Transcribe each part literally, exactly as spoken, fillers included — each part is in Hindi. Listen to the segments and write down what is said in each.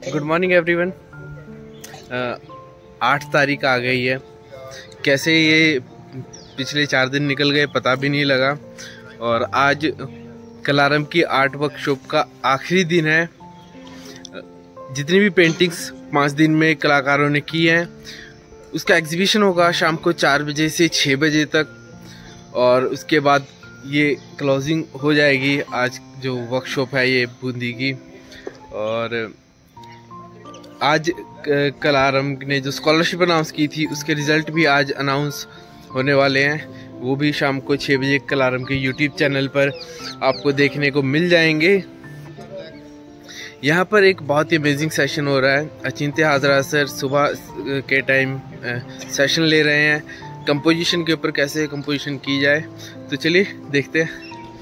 Good morning everyone. आठ तारीख आ गई है, कैसे ये पिछले चार दिन निकल गए पता भी नहीं लगा। और आज कलारम की आर्ट वर्कशॉप का आखिरी दिन है। जितनी भी पेंटिंग्स पाँच दिन में कलाकारों ने की हैं उसका एग्जीबिशन होगा शाम को चार बजे से छः बजे तक, और उसके बाद ये क्लोजिंग हो जाएगी। आज जो वर्कशॉप है ये बूंदी की, और आज कलारम ने जो स्कॉलरशिप अनाउंस की थी उसके रिज़ल्ट भी आज अनाउंस होने वाले हैं। वो भी शाम को छः बजे कलारम के यूट्यूब चैनल पर आपको देखने को मिल जाएंगे। यहाँ पर एक बहुत ही अमेजिंग सेशन हो रहा है। अचिंत्य हाजरा सर सुबह के टाइम सेशन ले रहे हैं कंपोजिशन के ऊपर, कैसे कंपोजिशन की जाए। तो चलिए देखते हैं।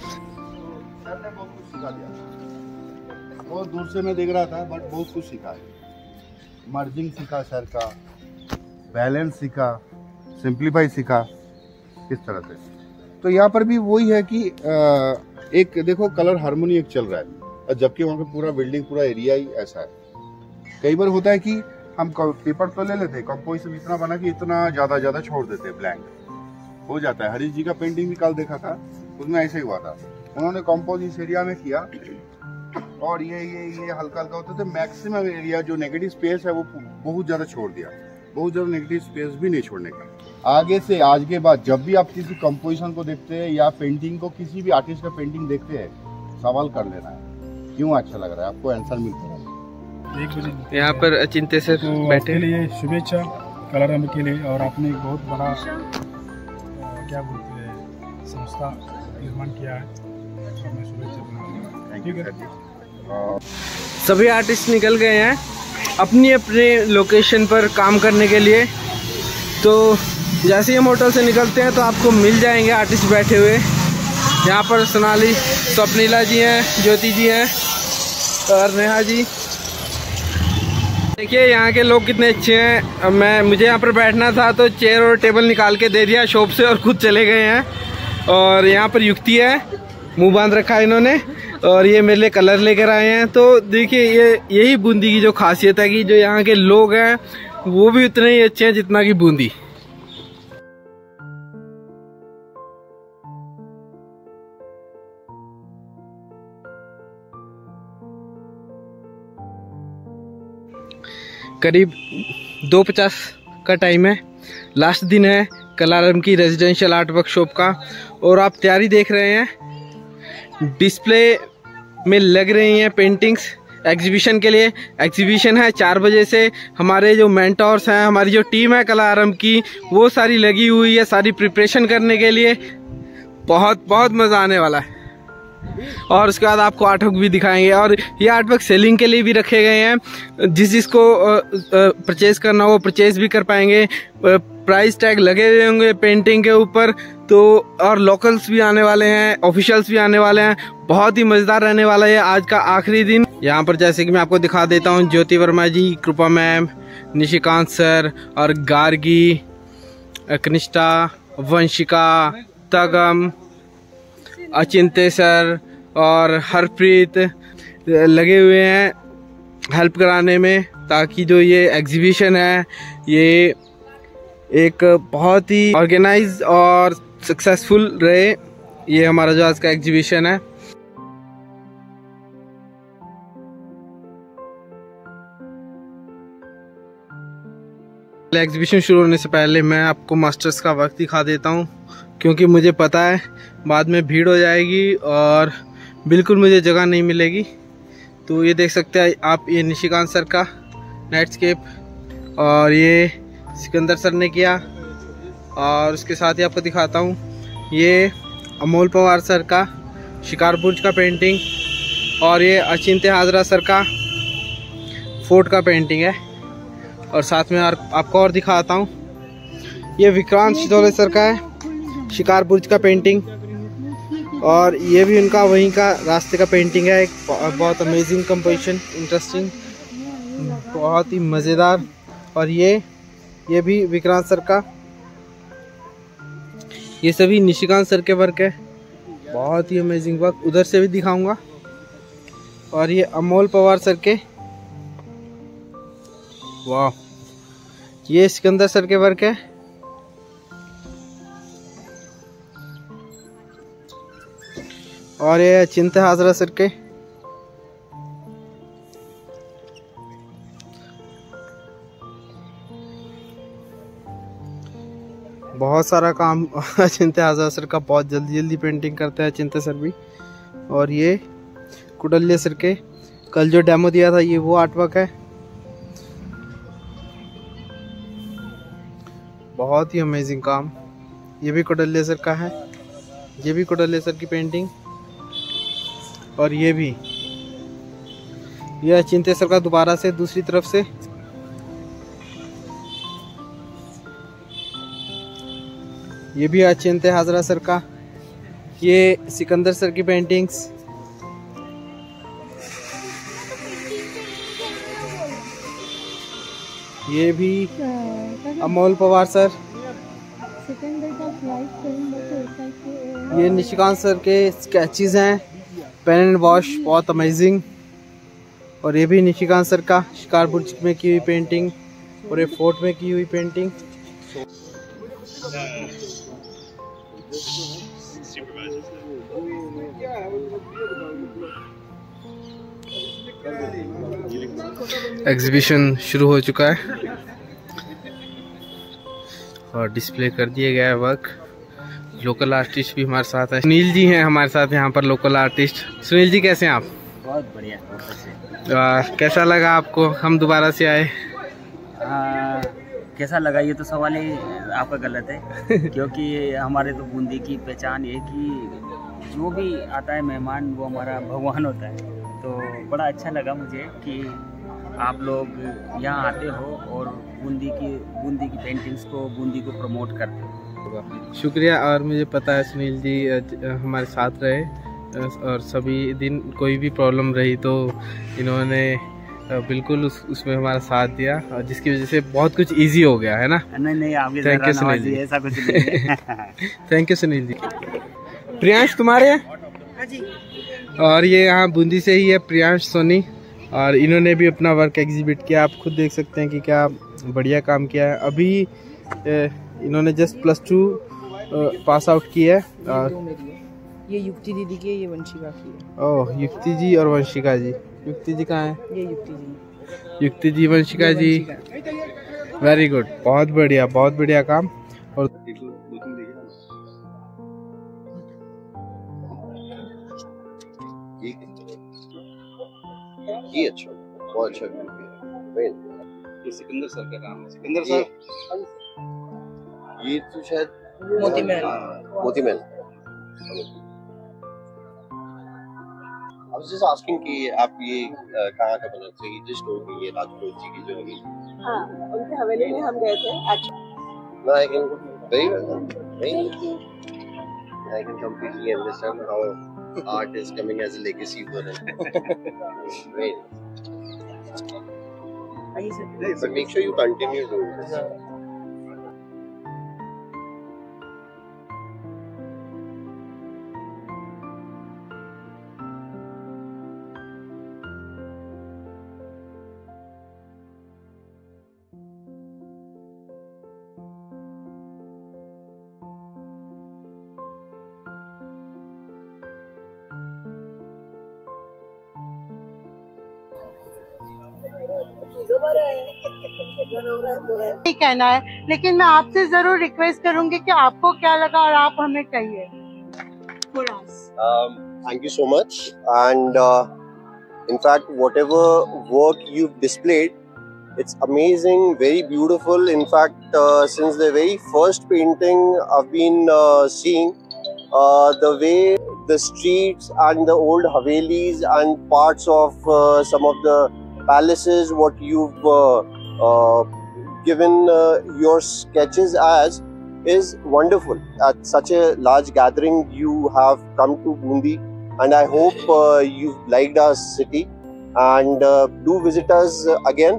बहुत दूर से मैं देख रहा था बट बहुत कुछ सीखा है। मर्जिंग सीखा सर का, बैलेंस सीखा, सिंप्लीफाई सीखा किस तरह से। तो यहाँ पर भी वही है कि एक देखो कलर हार्मोनी एक चल रहा है, और जबकि वहाँ पे पूरा बिल्डिंग पूरा एरिया ही ऐसा है। कई बार होता है कि हम पेपर तो ले लेते, कंपोजिशन इतना बना कि इतना ज़्यादा ज़्यादा छोड़ देते, ब्लैंक हो जाता है। हरीश जी का पेंटिंग भी कल देखा था, उसमें ऐसे ही हुआ था। उन्होंने कंपोजिशन एरिया में किया और ये ये ये हल्का हल्का होता था। मैक्सिमम एरिया जो नेगेटिव स्पेस है वो बहुत ज़्यादा छोड़ दिया, बहुत ज़्यादा नेगेटिव स्पेस भी नहीं छोड़ने का। आगे से आज के बाद जब भी आप किसी कंपोजिशन को देखते हैं या पेंटिंग को, किसी भी आर्टिस्ट का पेंटिंग देखते हैं, सवाल कर लेना है क्यों अच्छा लग रहा है, आपको आंसर मिलता है। एक बजे यहाँ पर अचिंत्य सर तो बैठे के लिए शुभेच्छा कलारम के लिए। और आपने एक बहुत बड़ा क्या बोलते हैं संस्था निर्माण किया है, तो मैं शुभेच्छा। ठीक है, सभी आर्टिस्ट निकल गए हैं अपनी अपने लोकेशन पर काम करने के लिए। तो जैसे ही हम होटल से निकलते हैं तो आपको मिल जाएंगे आर्टिस्ट बैठे हुए। यहाँ पर सोनाली, स्वप्निला जी हैं, ज्योति जी हैं और नेहा जी। देखिए यहाँ के लोग कितने अच्छे हैं। मैं मुझे यहाँ पर बैठना था तो चेयर और टेबल निकाल के दे दिया शॉप से और खुद चले गए हैं। और यहाँ पर युक्ति है, मुंह बांध रखा है इन्होंने, और ये मेरे लिए कलर लेकर आए हैं। तो देखिए ये यही बूंदी की जो खासियत है कि जो यहाँ के लोग हैं वो भी उतने ही अच्छे हैं जितना कि बूंदी। करीब दो पचास का टाइम है, लास्ट दिन है कलारम की रेजिडेंशियल आर्ट वर्कशॉप का। और आप तैयारी देख रहे हैं, डिस्प्ले में लग रही हैं पेंटिंग्स एग्जीबिशन के लिए। एग्जीबिशन है चार बजे से। हमारे जो मेंटोर्स हैं, हमारी जो टीम है कलारम की, वो सारी लगी हुई है सारी प्रिपरेशन करने के लिए। बहुत बहुत मज़ा आने वाला है। और उसके बाद आपको आर्ट वर्क भी दिखाएंगे, और ये आर्ट वर्क सेलिंग के लिए भी रखे गए हैं। जिस जिसको परचेज करना हो वो परचेज भी कर पाएंगे। प्राइस टैग लगे हुए होंगे पेंटिंग के ऊपर। तो और लोकल्स भी आने वाले हैं, ऑफिशियल्स भी आने वाले हैं। बहुत ही मज़ेदार रहने वाला है आज का आखिरी दिन। यहाँ पर जैसे कि मैं आपको दिखा देता हूँ, ज्योति वर्मा जी, कृपा मैम, निशिकांत सर और गार्गी, कनिष्ठा, वंशिका, तगम, अचिंत्य सर और हरप्रीत लगे हुए हैं हेल्प कराने में, ताकि जो ये एग्जीबिशन है ये एक बहुत ही ऑर्गेनाइज और सक्सेसफुल रहे। ये हमारा जो आज का एग्जीबिशन है। एग्जीबिशन शुरू होने से पहले मैं आपको मास्टर्स का वक्त दिखा देता हूँ, क्योंकि मुझे पता है बाद में भीड़ हो जाएगी और बिल्कुल मुझे जगह नहीं मिलेगी। तो ये देख सकते हैं आप, ये निशिकांत सर का नाइटस्केप, और ये सिकंदर सर ने किया। और उसके साथ ही आपको दिखाता हूँ, ये अमोल पवार सर का शिकार बुर्ज का पेंटिंग, और ये अचिंत्य हाजरा सर का फोर्ट का पेंटिंग है। और साथ में आपको और दिखाता हूँ, ये विक्रांत शितोले सर का है शिकार बुर्ज का पेंटिंग, और ये भी उनका वहीं का रास्ते का पेंटिंग है। एक बहुत अमेजिंग कंपोजिशन, इंटरेस्टिंग, बहुत ही मज़ेदार। और ये ये भी विक्रांत सर का, ये सभी निशिकांत सर के वर्क है, बहुत ही अमेजिंग वर्क। उधर से भी दिखाऊंगा। और ये अमोल पवार सर के वाह, ये सिकंदर सर के वर्क है। और ये चिंता हाजरा सर के। बहुत सारा काम चिंता हाजरा सर का, बहुत जल्दी जल्दी पेंटिंग करते हैं चिंता सर भी। और ये कुडल्ले सर के कल जो डेमो दिया था, ये वो आर्टवर्क है। बहुत ही अमेजिंग काम। ये भी कुडल्ले सर का है, ये भी कुडल्ले सर की पेंटिंग। और ये भी ये चिंते सर का दोबारा से दूसरी तरफ से। ये भी अचिंते हाजरा सर का। ये सिकंदर सर की पेंटिंग्स। ये भी अमोल पवार सर। ये निशिकांत सर के स्केचेस हैं, पेन एंड वॉश, बहुत अमेजिंग। और ये भी निशिकांत सर का शिकार बुर्ज में की हुई पेंटिंग और ये फोर्ट में की हुई पेंटिंग। एग्जीबिशन शुरू हो चुका है और डिस्प्ले कर दिया गया है वर्क। लोकल आर्टिस्ट भी हमारे साथ है। सुनील जी हैं हमारे साथ यहाँ पर, लोकल आर्टिस्ट। सुनील जी कैसे हैं आप? बहुत बढ़िया, बहुत अच्छे। कैसा लगा आपको हम दोबारा से आए? आ, कैसा लगा ये तो सवाल ही आपका गलत है क्योंकि हमारे तो बूंदी की पहचान है कि जो भी आता है मेहमान वो हमारा भगवान होता है। तो बड़ा अच्छा लगा मुझे कि आप लोग यहाँ आते हो और बूंदी की बूंदी की पेंटिंग्स को, बूंदी को प्रमोट करते हो। शुक्रिया। और मुझे पता है सुनील जी हमारे साथ रहे और सभी दिन कोई भी प्रॉब्लम रही तो इन्होंने बिल्कुल उस उसमें हमारा साथ दिया, और जिसकी वजह से बहुत कुछ इजी हो गया है ना। नहीं नहीं, आप थैंक यू सुनील जी, ऐसा कुछ नहीं है। Thank you Sunil ji. प्रियांश तुम्हारे हैं? और ये यहाँ बूंदी से ही है प्रियांश सोनी, और इन्होंने भी अपना वर्क एग्जिबिट किया। आप खुद देख सकते हैं कि क्या बढ़िया काम किया है। अभी इन्होंने just plus two pass out किया है। और ये युक्ति दीदी की है, ये वंशिका की है। ओह, युक्ति जी और वंशिका जी। युक्ति जी कहाँ है? ये युक्ति जी। युक्ति जी, वंशिका जी, वेरी गुड, बहुत बढ़िया, बहुत बढ़िया काम। और ये अच्छा, बहुत अच्छा व्यू है। ये सिकंदर सर का काम है। सिकंदर सर, ये तो शायद Moti Mahal. Moti Mahal. I was just asking कि आप ये कहाँ का बना थे? जस्ट हो गई ये राजपूत जी की जो है। हाँ, उनके हवेली में हम गए थे। No, I can very well. Very. I can completely understand how art is coming as a legacy for them. Great. But make sure you continue doing this. नहीं कहना है, लेकिन मैं आपसे जरूर रिक्वेस्ट करूंगी कि आपको क्या लगा और आप हमें कहिए। Um, thank you so much, and uh, in fact, whatever work you've displayed, it's amazing, very beautiful. In fact, uh, since the very first painting I've been uh, seeing, uh, the way the streets and the old havelis and parts of uh, some of the palaces, what you've uh, uh, given uh, your sketches as, is wonderful. At such a large gathering you have come to Bundi, and I hope uh, you've liked our city, and uh, do visit us again.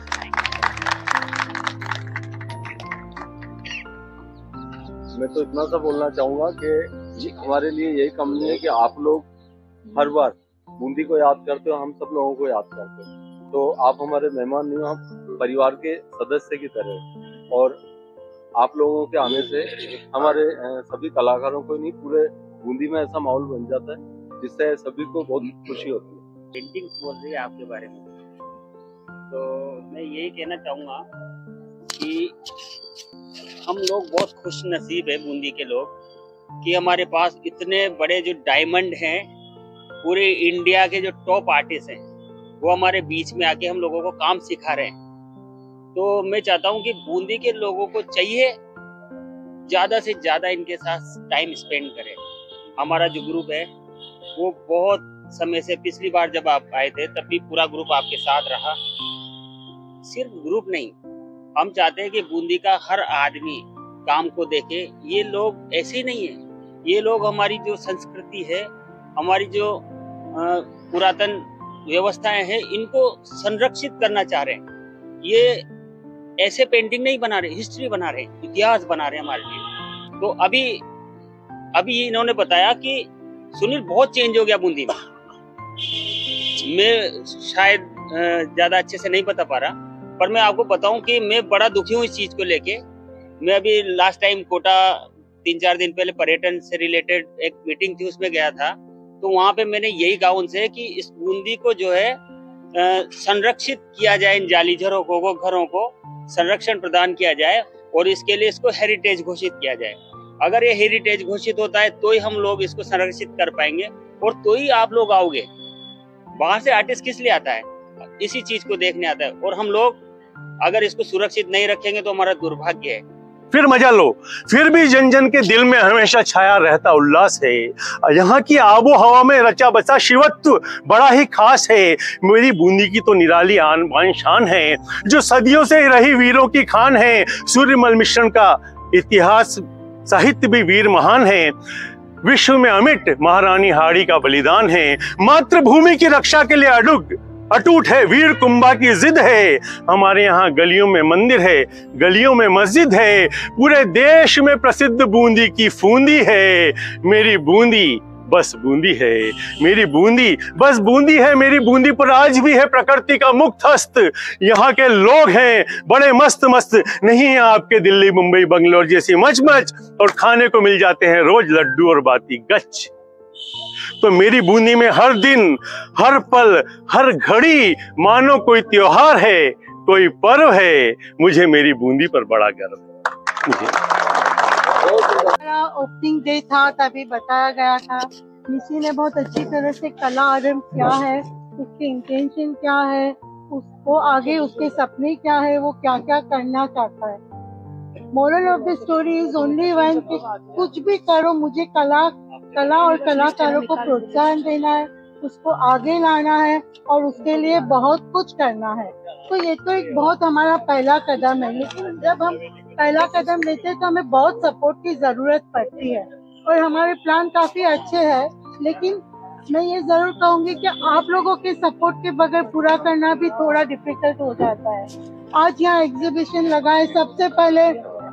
मैं तो इतना सा बोलना चाहूँगा कि हमारे लिए यही कमी है कि आप लोग हर बार बूंदी को याद करते हो, हम सब लोगों को याद करते हो। तो आप हमारे मेहमान नहीं हो, हम परिवार के सदस्य की तरह। और आप लोगों के आने से हमारे सभी कलाकारों को नहीं, पूरे बूंदी में ऐसा माहौल बन जाता है जिससे सभी को बहुत खुशी होती है। पेंटिंग बोल रही है आपके बारे में, तो मैं यही कहना चाहूँगा कि हम लोग बहुत खुश नसीब है बूंदी के लोग कि हमारे पास इतने बड़े जो डायमंड हैं, पूरे इंडिया के जो टॉप आर्टिस्ट हैं, वो हमारे बीच में आके हम लोगों को काम सिखा रहे हैं। तो मैं चाहता हूँ कि बूंदी के लोगों को चाहिए ज़्यादा से ज़्यादा इनके साथ टाइम स्पेंड करें। हमारा जो ग्रुप है वो बहुत समय से, पिछली बार जब आप आए थे तब भी पूरा ग्रुप आपके साथ रहा। सिर्फ ग्रुप नहीं, हम चाहते हैं कि बूंदी का हर आदमी काम को देखे। ये लोग ऐसे ही नहीं है, ये लोग हमारी जो संस्कृति है, हमारी जो पुरातन व्यवस्थाएं हैं, इनको संरक्षित करना चाह रहे हैं। ये ऐसे पेंटिंग नहीं बना रहे, हिस्ट्री बना रहे, इतिहास बना रहे हमारे लिए। तो अभी अभी इन्होंने बताया कि सुनील बहुत चेंज हो गया बूंदी में। मैं शायद ज्यादा अच्छे से नहीं बता पा रहा, पर मैं आपको बताऊं कि मैं बड़ा दुखी हूँ इस चीज को लेके। मैं अभी लास्ट टाइम कोटा तीन चार दिन पहले पर्यटन से रिलेटेड एक मीटिंग थी, उसमें गया था। तो वहां पे मैंने यही कहा उनसे कि इस बूंदी को जो है संरक्षित किया जाए, इन जाली घरों को घरों को संरक्षण प्रदान किया जाए और इसके लिए इसको हेरिटेज घोषित किया जाए। अगर ये हेरिटेज घोषित होता है तो ही हम लोग इसको संरक्षित कर पाएंगे और तो ही आप लोग आओगे। बाहर से आर्टिस्ट किस लिए आता है? इसी चीज को देखने आता है। और हम लोग अगर इसको सुरक्षित नहीं रखेंगे तो हमारा दुर्भाग्य है। फिर मजा लो, फिर भी जन जन के दिल में हमेशा छाया रहता उल्लास है। यहाँ की आबो हवा में रचा बसा शिवत्व बड़ा ही खास है। मेरी बूंदी की तो निराली आन बान शान है, जो सदियों से रही वीरों की खान है। सूर्यमल मिश्रण का इतिहास साहित्य भी वीर महान है। विश्व में अमिट महारानी हाड़ी का बलिदान है। मातृभूमि की रक्षा के लिए अडुग अटूट है, वीर कुंभा की जिद है। हमारे यहाँ गलियों में मंदिर है, गलियों में मस्जिद है। पूरे देश में प्रसिद्ध बूंदी की फूंदी है। मेरी बूंदी बस बूंदी है, मेरी बूंदी बस बूंदी है। मेरी बूंदी पर आज भी है प्रकृति का मुक्त हस्त। यहाँ के लोग हैं बड़े मस्त मस्त, नहीं है आपके दिल्ली मुंबई बंगलोर जैसी मच मच। और खाने को मिल जाते हैं रोज लड्डू और बाती गच। तो मेरी बूंदी में हर दिन, हर पल, हर घड़ी मानो कोई त्योहार है, कोई पर्व है। मुझे मेरी बूंदी पर बड़ा गर्व है। हमारा ओपनिंग डे था, तभी बताया गया था। निशी ने बहुत अच्छी तरह से कला आरंभ किया है, उसके इंटेंशन क्या है, उसको आगे उसके सपने क्या है, वो क्या क्या करना चाहता है। Moral of the story is only one कि कुछ भी करो, मुझे कला कला और कलाकारों को प्रोत्साहन देना है, उसको आगे लाना है और उसके लिए बहुत कुछ करना है। तो ये तो एक बहुत हमारा पहला कदम है, लेकिन जब हम पहला कदम लेते हैं तो हमें बहुत सपोर्ट की जरूरत पड़ती है। और हमारे प्लान काफी अच्छे हैं, लेकिन मैं ये जरूर कहूंगी कि आप लोगों के सपोर्ट के बगैर पूरा करना भी थोड़ा डिफिकल्ट हो जाता है। आज यहाँ एग्जीबिशन लगा है, सबसे पहले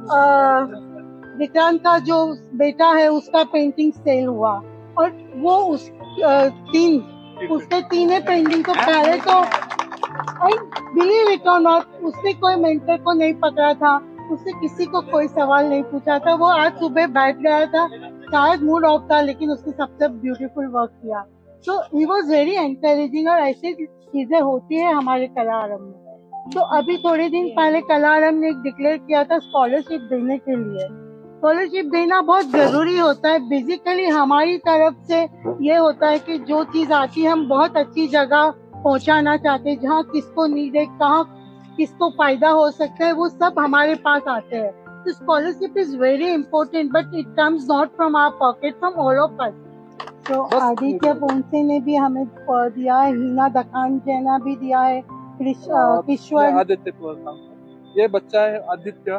विक्रांत का जो बेटा है उसका पेंटिंग सेल हुआ और वो उस आ, तीन उसके तीन पेंटिंग तो पहले तो I believe it or not, उसने कोई मेंटर को नहीं पकड़ा था, उससे किसी को कोई सवाल नहीं पूछा था। वो आज सुबह बैठ गया था, शायद मूड ऑफ था, लेकिन उसने सबसे ब्यूटीफुल वर्क किया। तो ही वॉज वेरी एनकरेजिंग। और ऐसी चीजें होती है हमारे कला आरंभ में। तो अभी थोड़े दिन पहले कला आरंभ ने डिक्लेयर किया था स्कॉलरशिप देने के लिए। स्कॉलरशिप देना बहुत जरूरी होता है। बेसिकली हमारी तरफ से ये होता है कि जो चीज आती है हम बहुत अच्छी जगह पहुंचाना चाहते हैं, जहाँ किसको नीड है, कहाँ किसको फायदा हो सकता है, वो सब हमारे पास आते हैं। तो scholarship is very important, but it comes not from our pocket, from all of us. तो आदित्य पोंसे ने भी हमें दिया है, हीना दखान जैना भी दिया है, किश्वर आदित्य, ये बच्चा है आदित्य,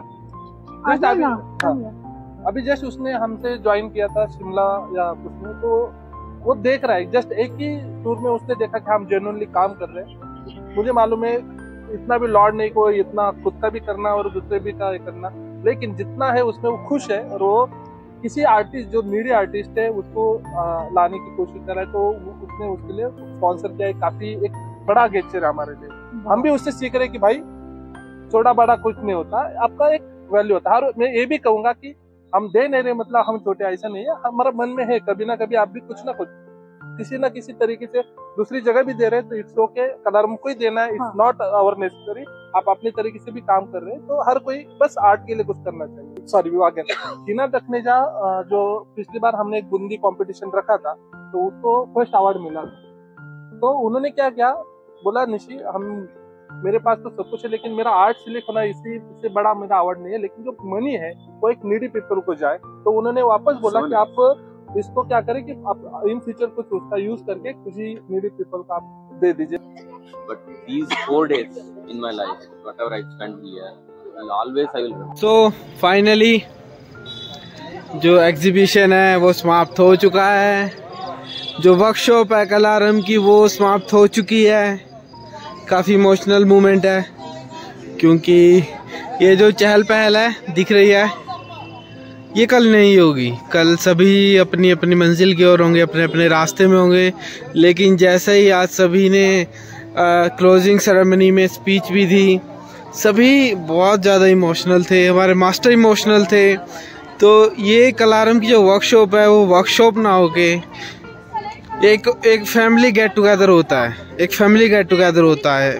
अभी जस्ट उसने हमसे ज्वाइन किया था शिमला या कुछ में, तो वो देख रहा है। जस्ट एक ही टूर में उसने देखा कि हम जेन्युइनली काम कर रहे हैं। मुझे मालूम है इतना भी लॉर्ड नहीं को, इतना खुद का भी करना और दूसरे भी का करना, लेकिन जितना है उसमें वो खुश है। और वो किसी आर्टिस्ट जो नीडी आर्टिस्ट है उसको आ, लाने की कोशिश कर रहा है, तो उसने उसके लिए स्पॉन्सर किया है। काफी एक बड़ा गेस्चर है हमारे लिए। हम भी उससे सीख रहे हैं कि भाई छोटा बड़ा कुछ नहीं होता, आपका एक वैल्यू होता है। और मैं ये भी कहूंगा कि हम दे नहीं रहे मतलब हम छोटे, ऐसा नहीं है, हमारा मन में है कभी ना कभी आप भी कुछ ना कुछ किसी ना किसी तरीके से दूसरी जगह भी दे रहे हैं तो इट्स ओके, कलरम को ही देना है, इट्स नॉट आवर नेसेसरी। आप अपने तरीके से भी काम कर रहे हैं तो हर कोई बस आर्ट के लिए कुछ करना चाहिए। सॉरी विवाह टीना दखनेजा जो पिछली बार हमने एक बूंदी कंपटीशन रखा था तो उसको फर्स्ट अवार्ड मिला, तो उन्होंने क्या किया, बोला निशी हम मेरे पास तो सब कुछ है लेकिन मेरा आर्ट सिलेक्ट होना इसी इससे बड़ा मेरा अवार्ड नहीं है, लेकिन जो मनी है वो एक नीडी पीपल को जाए। तो उन्होंने वापस बोला कि आप इसको क्या करें कि आप इन फ्यूचर कुछ उसका यूज करके किसी नीडी पीपल का आप दे दीजिए। But these four days in my life, whatever I spent here, always I will remember. So finally जो एग्जीबिशन है वो समाप्त हो चुका है, जो वर्कशॉप है कलारम की वो समाप्त हो चुकी है। काफ़ी इमोशनल मोमेंट है क्योंकि ये जो चहल पहल है दिख रही है ये कल नहीं होगी, कल सभी अपनी अपनी मंजिल की ओर होंगे, अपने अपने रास्ते में होंगे। लेकिन जैसे ही आज सभी ने क्लोजिंग सेरेमनी में स्पीच भी दी, सभी बहुत ज़्यादा इमोशनल थे, हमारे मास्टर इमोशनल थे। तो ये कलारम की जो वर्कशॉप है वो वर्कशॉप ना होके एक एक फैमिली गेट टुगेदर होता है, एक फैमिली गेट टुगेदर होता है,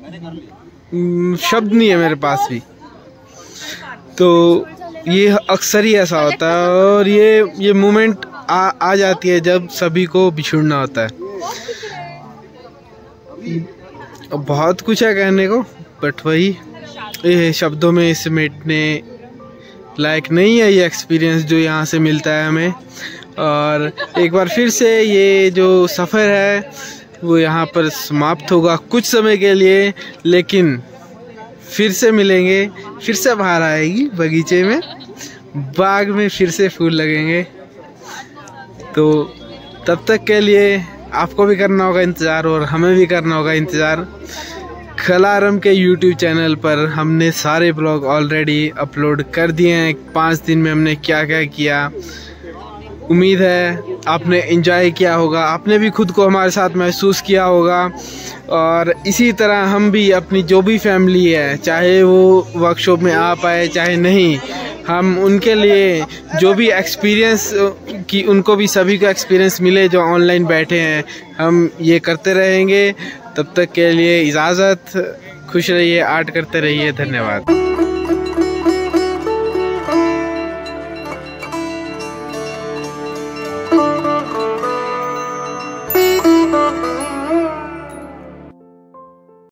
शब्द नहीं है मेरे पास भी। तो ये अक्सर ही ऐसा होता है और ये ये मोमेंट आ आ जाती है जब सभी को बिछुड़ना होता है। बहुत कुछ है कहने को बट वही ये शब्दों में समेटने लायक नहीं है ये एक्सपीरियंस जो यहाँ से मिलता है हमें। और एक बार फिर से ये जो सफ़र है वो यहाँ पर समाप्त होगा कुछ समय के लिए, लेकिन फिर से मिलेंगे, फिर से बाहर आएगी बगीचे में, बाग में फिर से फूल लगेंगे। तो तब तक के लिए आपको भी करना होगा इंतज़ार और हमें भी करना होगा इंतज़ार। कलारम के यूट्यूब चैनल पर हमने सारे ब्लॉग ऑलरेडी अपलोड कर दिए हैं, पाँच दिन में हमने क्या क्या किया। उम्मीद है आपने एंजॉय किया होगा, आपने भी खुद को हमारे साथ महसूस किया होगा। और इसी तरह हम भी अपनी जो भी फैमिली है, चाहे वो वर्कशॉप में आ पाए चाहे नहीं, हम उनके लिए जो भी एक्सपीरियंस कि उनको भी सभी को एक्सपीरियंस मिले जो ऑनलाइन बैठे हैं, हम ये करते रहेंगे। तब तक के लिए इजाज़त, खुश रहिए, आर्ट करते रहिए, धन्यवाद।